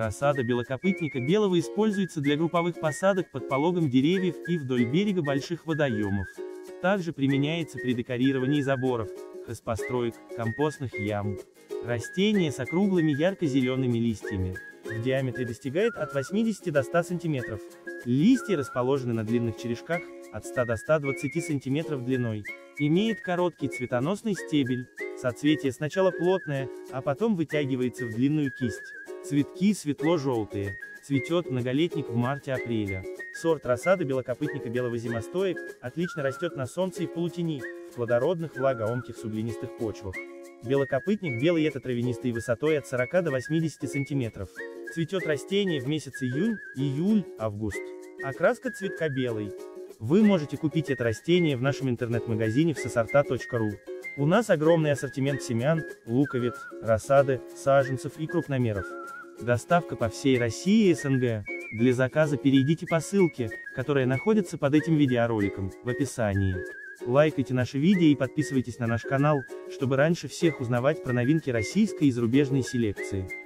Рассада белокопытника белого используется для групповых посадок под пологом деревьев и вдоль берега больших водоемов. Также применяется при декорировании заборов, хозпостроек, компостных ям. Растение с округлыми ярко-зелеными листьями. В диаметре достигает от 80 до 100 см. Листья расположены на длинных черешках, от 100 до 120 см длиной. Имеет короткий цветоносный стебель. Соцветие сначала плотное, а потом вытягивается в длинную кисть. Цветки светло-желтые. Цветет многолетник в марте-апреле. Сорт рассады белокопытника белого зимостоек отлично растет на солнце и в полутени, в плодородных влагоемких суглинистых почвах. Белокопытник белый — это травянистый высотой от 40 до 80 см. Цветет растение в месяц июнь, июль, август. Окраска цветка белый. Вы можете купить это растение в нашем интернет-магазине в сосорта.ру. У нас огромный ассортимент семян, луковиц, рассады, саженцев и крупномеров. Доставка по всей России и СНГ. Для заказа перейдите по ссылке, которая находится под этим видеороликом, в описании. Лайкайте наши видео и подписывайтесь на наш канал, чтобы раньше всех узнавать про новинки российской и зарубежной селекции.